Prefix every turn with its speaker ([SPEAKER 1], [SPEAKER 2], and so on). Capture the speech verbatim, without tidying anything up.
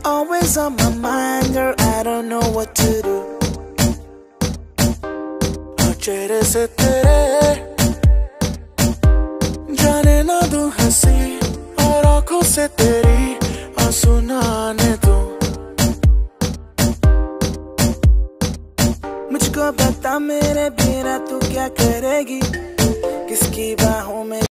[SPEAKER 1] Always on my mind, girl, I don't know what to do. और चेहरे से तेरे जाने ना दूं हंसी, और आंखों से तेरी आंसू ना आने दूं। मुझको बता मेरे बिना तू क्या करेगी, किसकी बाहों में